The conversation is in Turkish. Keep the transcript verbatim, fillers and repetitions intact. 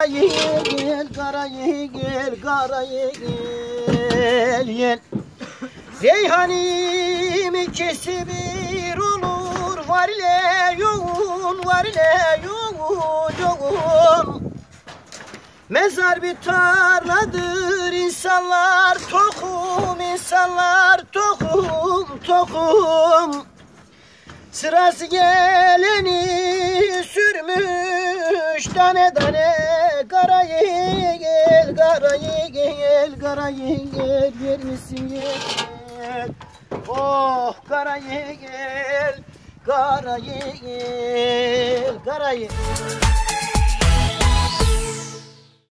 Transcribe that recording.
Gel karayı gel karayı gel gel. Reyhanim ikisi bir olur, var ile yoğun, var ile yoğun yoğun. Mezar bir tarladır, insanlar tohum, insanlar tohum tohum. Sırası geleni sürmüş tane tane. Karayı gel, karayı gel, karayı gel, yer misin gel. Oh karayı gel, karayı gel, karayı.